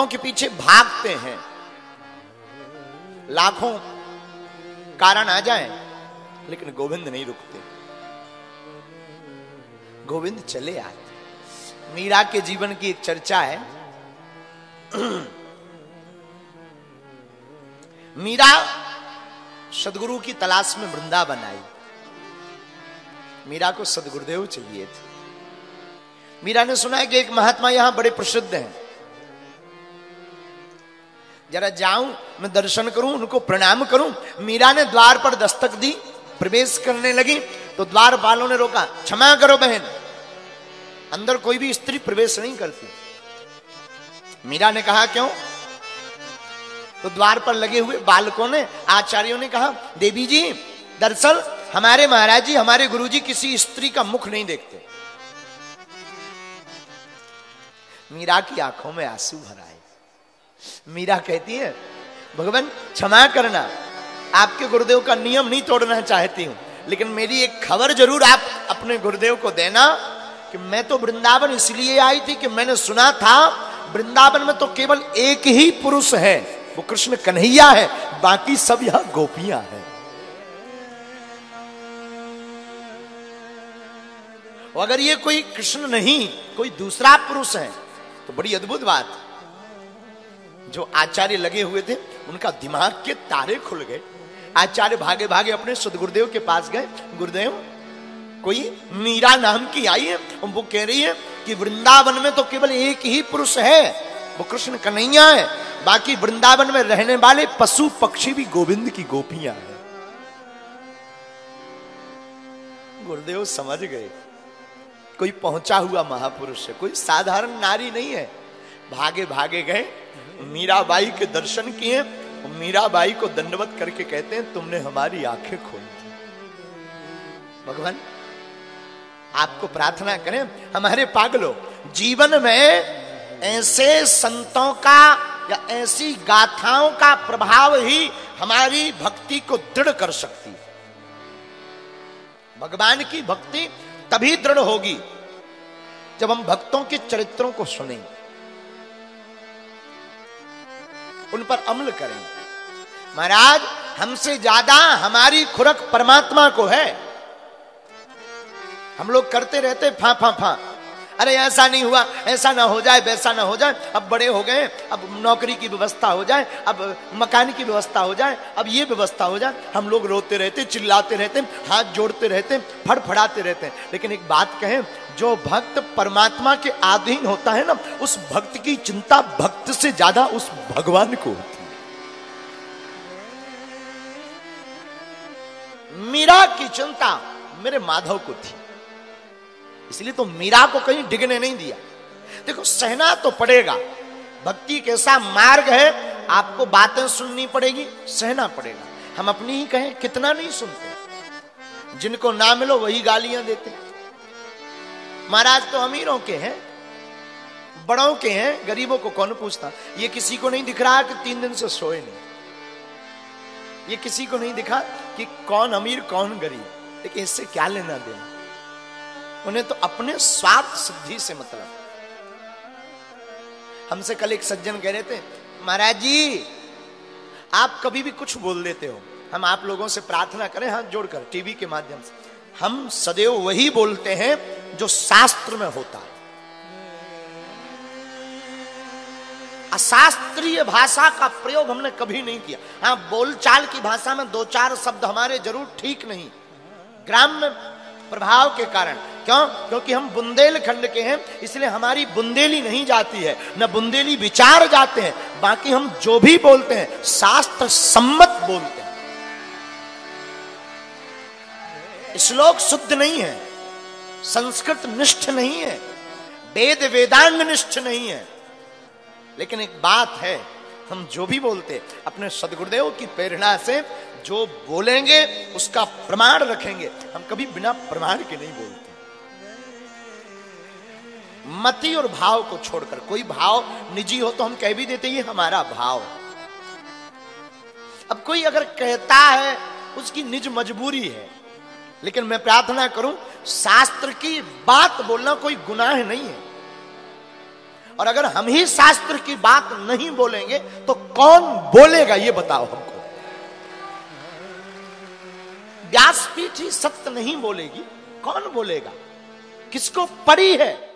के पीछे भागते हैं, लाखों कारण आ जाएं, लेकिन गोविंद नहीं रुकते, गोविंद चले आते। मीरा के जीवन की एक चर्चा है। मीरा सदगुरु की तलाश में वृंदावन आई। मीरा को सदगुरुदेव चाहिए थे। मीरा ने सुना है कि एक महात्मा यहां बड़े प्रसिद्ध हैं, जरा जाऊं मैं दर्शन करूं, उनको प्रणाम करूं। मीरा ने द्वार पर दस्तक दी, प्रवेश करने लगी तो द्वारपालों ने रोका, क्षमा करो बहन, अंदर कोई भी स्त्री प्रवेश नहीं करती। मीरा ने कहा क्यों? तो द्वार पर लगे हुए बालकों ने, आचार्यों ने कहा, देवी जी दरअसल हमारे महाराज जी, हमारे गुरुजी किसी स्त्री का मुख नहीं देखते। मीरा की आंखों में आंसू भर आए। मीरा कहती है, भगवान क्षमा करना, आपके गुरुदेव का नियम नहीं तोड़ना चाहती हूं, लेकिन मेरी एक खबर जरूर आप अपने गुरुदेव को देना कि मैं तो वृंदावन इसलिए आई थी कि मैंने सुना था वृंदावन में तो केवल एक ही पुरुष है, वो कृष्ण कन्हैया है, बाकी सब यहां गोपियां हैं। और अगर ये कोई कृष्ण नहीं, कोई दूसरा पुरुष है तो बड़ी अद्भुत बात। जो आचार्य लगे हुए थे उनका दिमाग के तारे खुल गए। आचार्य भागे भागे अपने सदगुरुदेव के पास गए, गुरुदेव कोई मीरा नाम की आई है, वो कह रही है कि वृंदावन में तो केवल एक ही पुरुष है, वो कृष्ण कन्हैया है, बाकी वृंदावन में रहने वाले पशु पक्षी भी गोविंद की गोपियां हैं। गुरुदेव समझ गए कोई पहुंचा हुआ महापुरुष है, कोई साधारण नारी नहीं है। भागे भागे गए, मीराबाई के दर्शन किए, मीराबाई को दंडवत करके कहते हैं, तुमने हमारी आंखें खोल दी। भगवान आपको प्रार्थना करें, हमारे पागलों, जीवन में ऐसे संतों का या ऐसी गाथाओं का प्रभाव ही हमारी भक्ति को दृढ़ कर सकती है। भगवान की भक्ति तभी दृढ़ होगी जब हम भक्तों के चरित्रों को सुनेंगे, उन पर अमल करें। महाराज हमसे ज्यादा हमारी खुरक परमात्मा को है। हम लोग करते रहते फा फा फा, अरे ऐसा नहीं हुआ, ऐसा ना हो जाए, वैसा ना हो जाए, अब बड़े हो गए, अब नौकरी की व्यवस्था हो जाए, अब मकान की व्यवस्था हो जाए, अब ये व्यवस्था हो जाए। हम लोग रोते रहते, चिल्लाते रहते, हाथ जोड़ते रहते, फड़फड़ाते रहते हैं। लेकिन एक बात कहें, जो भक्त परमात्मा के अधीन होता है ना, उस भक्त की चिंता भक्त से ज्यादा उस भगवान को होती है। मीरा की चिंता मेरे माधव को थी, इसलिए तो मीरा को कहीं डिगने नहीं दिया। देखो सहना तो पड़ेगा, भक्ति कैसा मार्ग है, आपको बातें सुननी पड़ेगी, सहना पड़ेगा। हम अपनी ही कहें, कितना नहीं सुनते, जिनको ना मिलो वही गालियां देते। महाराज तो अमीरों के हैं, बड़ों के हैं, गरीबों को कौन पूछता। ये किसी को नहीं दिख रहा कि 3 दिन से सोए नहीं, ये किसी को नहीं दिखा कि कौन अमीर कौन गरीब, लेकिन इससे क्या लेना देना, उन्हें तो अपने स्वार्थ सिद्धि से मतलब। हमसे कल एक सज्जन कह रहे थे, महाराज जी आप कभी भी कुछ बोल देते हो, हम आप लोगों से प्रार्थना करें हाथ जोड़कर टीवी के माध्यम से, हम सदैव वही बोलते हैं जो शास्त्र में होता है। अशास्त्रीय भाषा का प्रयोग हमने कभी नहीं किया। हाँ, बोलचाल की भाषा में 2-4 शब्द हमारे जरूर ठीक नहीं, ग्राम्य प्रभाव के कारण। क्यों? क्योंकि हम बुंदेलखंड के हैं, इसलिए हमारी बुंदेली नहीं जाती है, न बुंदेली विचार जाते हैं। बाकी हम जो भी बोलते हैं शास्त्र सम्मत बोलते हैं। श्लोक शुद्ध नहीं है, संस्कृत निष्ठ नहीं है, वेद वेदांग निष्ठ नहीं है। लेकिन एक बात है, हम जो भी बोलते अपने सदगुरुदेव की प्रेरणा से जो बोलेंगे उसका प्रमाण रखेंगे। हम कभी बिना प्रमाण के नहीं बोलते। मति और भाव को छोड़कर, कोई भाव निजी हो तो हम कह भी देते ये हमारा भाव। अब कोई अगर कहता है उसकी निज मजबूरी है, लेकिन मैं प्रार्थना करूं शास्त्र की बात बोलना कोई गुनाह नहीं है। और अगर हम ही शास्त्र की बात नहीं बोलेंगे तो कौन बोलेगा, ये बताओ हमको। व्यासपीठ ही सत्य नहीं बोलेगी, कौन बोलेगा? किसको पड़ी है